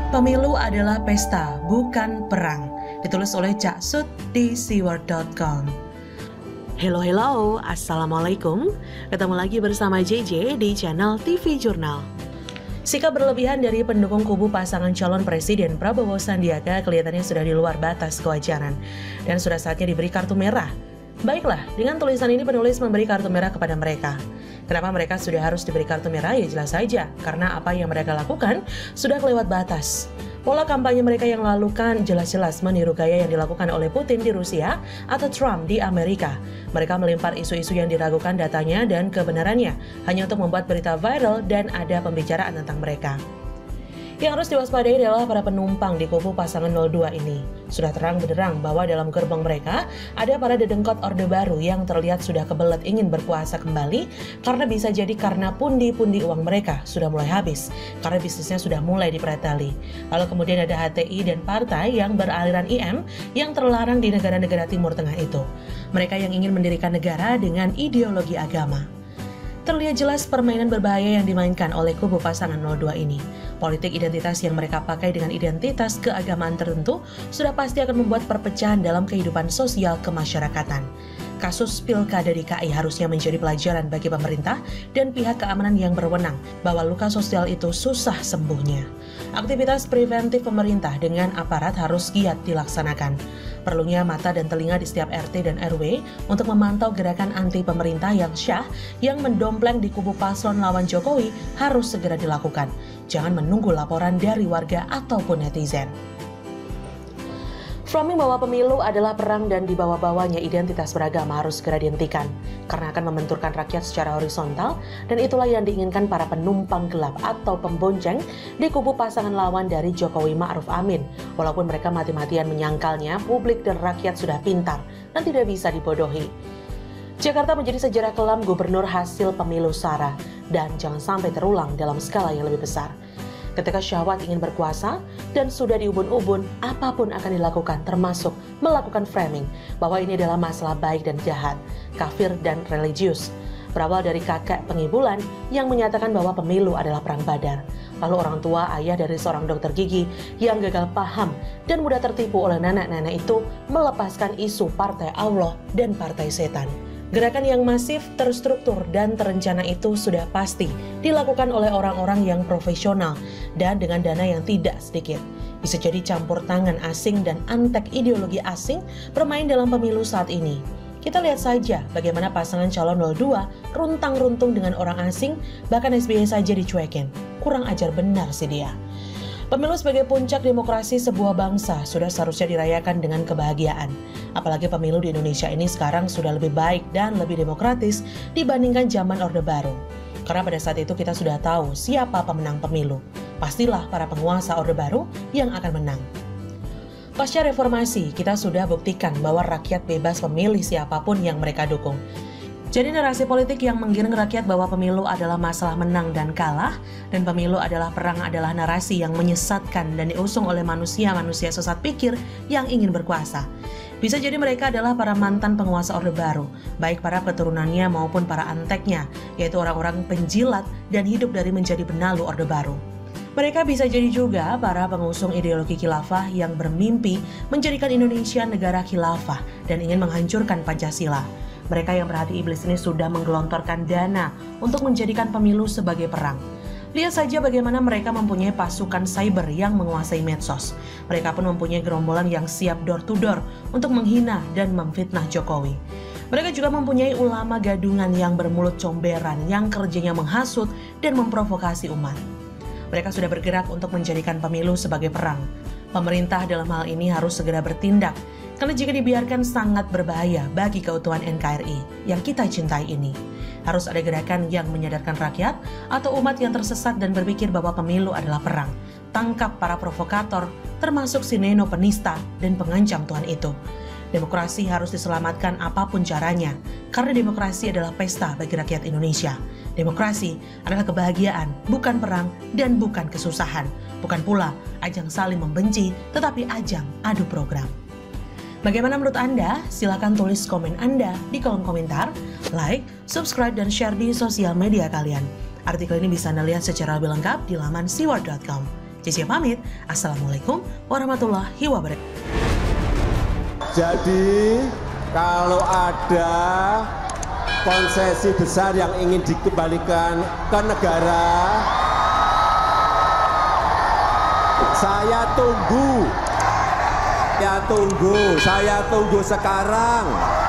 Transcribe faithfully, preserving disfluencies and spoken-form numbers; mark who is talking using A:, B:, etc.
A: Pemilu adalah pesta, bukan perang. Ditulis oleh Cak Sud di siward dot com. Hello hello, assalamualaikum. Ketemu lagi bersama J J di channel T V Jurnal. Sikap berlebihan dari pendukung kubu pasangan calon presiden Prabowo Sandiaga kelihatannya sudah di luar batas kewajaran dan sudah saatnya diberi kartu merah. Baiklah, dengan tulisan ini penulis memberi kartu merah kepada mereka. Kenapa mereka sudah harus diberi kartu merah? Ya jelas saja, karena apa yang mereka lakukan sudah kelewat batas. Pola kampanye mereka yang lalukan jelas-jelas meniru gaya yang dilakukan oleh Putin di Rusia atau Trump di Amerika. Mereka melempar isu-isu yang diragukan datanya dan kebenarannya hanya untuk membuat berita viral dan ada pembicaraan tentang mereka. Yang harus diwaspadai adalah para penumpang di kubu pasangan nol dua ini. Sudah terang benderang bahwa dalam gerbong mereka ada para dedengkot Orde Baru yang terlihat sudah kebelet ingin berkuasa kembali karena bisa jadi karena pundi-pundi uang mereka sudah mulai habis karena bisnisnya sudah mulai dipreteli. Lalu kemudian ada H T I dan partai yang beraliran I M yang terlarang di negara-negara Timur Tengah itu. Mereka yang ingin mendirikan negara dengan ideologi agama. Terlihat jelas permainan berbahaya yang dimainkan oleh kubu pasangan nol dua ini. Politik identitas yang mereka pakai dengan identitas keagamaan tertentu sudah pasti akan membuat perpecahan dalam kehidupan sosial kemasyarakatan. Kasus Pilkada D K I harusnya menjadi pelajaran bagi pemerintah dan pihak keamanan yang berwenang bahwa luka sosial itu susah sembuhnya. Aktivitas preventif pemerintah dengan aparat harus giat dilaksanakan. Perlunya mata dan telinga di setiap R T dan R W untuk memantau gerakan anti pemerintah yang syah yang mendompleng di kubu paslon lawan Jokowi harus segera dilakukan. Jangan menunggu laporan dari warga ataupun netizen. Framing bahwa pemilu adalah perang dan dibawa-bawanya identitas beragama harus segera dihentikan karena akan membenturkan rakyat secara horizontal dan itulah yang diinginkan para penumpang gelap atau pembonceng di kubu pasangan lawan dari Jokowi Ma'ruf Amin. Walaupun mereka mati-matian menyangkalnya, publik dan rakyat sudah pintar dan tidak bisa dibodohi. Jakarta menjadi sejarah kelam gubernur hasil pemilu sara dan jangan sampai terulang dalam skala yang lebih besar. Ketika syahwat ingin berkuasa dan sudah diubun-ubun, apapun akan dilakukan termasuk melakukan framing bahwa ini adalah masalah baik dan jahat, kafir dan religius. Berawal dari kakek pengibulan yang menyatakan bahwa pemilu adalah perang badar. Lalu orang tua ayah dari seorang dokter gigi yang gagal paham dan mudah tertipu oleh nenek-nenek itu melepaskan isu partai Allah dan partai setan. Gerakan yang masif, terstruktur, dan terencana itu sudah pasti dilakukan oleh orang-orang yang profesional dan dengan dana yang tidak sedikit. Bisa jadi campur tangan asing dan antek ideologi asing bermain dalam pemilu saat ini. Kita lihat saja bagaimana pasangan calon nol dua runtang-runtung dengan orang asing, bahkan S B Y saja dicuekin. Kurang ajar benar sih dia. Pemilu sebagai puncak demokrasi sebuah bangsa sudah seharusnya dirayakan dengan kebahagiaan. Apalagi pemilu di Indonesia ini sekarang sudah lebih baik dan lebih demokratis dibandingkan zaman Orde Baru. Karena pada saat itu kita sudah tahu siapa pemenang pemilu. Pastilah para penguasa Orde Baru yang akan menang. Pasca reformasi, kita sudah buktikan bahwa rakyat bebas memilih siapapun yang mereka dukung. Jadi narasi politik yang menggiring rakyat bahwa pemilu adalah masalah menang dan kalah, dan pemilu adalah perang adalah narasi yang menyesatkan dan diusung oleh manusia-manusia sesat pikir yang ingin berkuasa. Bisa jadi mereka adalah para mantan penguasa Orde Baru, baik para keturunannya maupun para anteknya, yaitu orang-orang penjilat dan hidup dari menjadi benalu Orde Baru. Mereka bisa jadi juga para pengusung ideologi khilafah yang bermimpi menjadikan Indonesia negara khilafah dan ingin menghancurkan Pancasila. Mereka yang berhati iblis ini sudah menggelontorkan dana untuk menjadikan pemilu sebagai perang. Lihat saja bagaimana mereka mempunyai pasukan cyber yang menguasai medsos. Mereka pun mempunyai gerombolan yang siap door to door untuk menghina dan memfitnah Jokowi. Mereka juga mempunyai ulama gadungan yang bermulut comberan yang kerjanya menghasut dan memprovokasi umat. Mereka sudah bergerak untuk menjadikan pemilu sebagai perang. Pemerintah dalam hal ini harus segera bertindak, karena jika dibiarkan sangat berbahaya bagi keutuhan N K R I yang kita cintai ini. Harus ada gerakan yang menyadarkan rakyat atau umat yang tersesat dan berpikir bahwa pemilu adalah perang. Tangkap para provokator, termasuk si Neno penista dan pengancam Tuhan itu. Demokrasi harus diselamatkan apapun caranya, karena demokrasi adalah pesta bagi rakyat Indonesia. Demokrasi adalah kebahagiaan, bukan perang dan bukan kesusahan. Bukan pula ajang saling membenci, tetapi ajang adu program. Bagaimana menurut Anda? Silakan tulis komen Anda di kolom komentar, like, subscribe, dan share di sosial media kalian. Artikel ini bisa Anda lihat secara lebih lengkap di laman siward dot com. Cici pamit, Assalamualaikum warahmatullahi wabarakatuh.
B: Jadi kalau ada konsesi besar yang ingin dikembalikan ke negara, saya tunggu, saya tunggu, saya tunggu sekarang.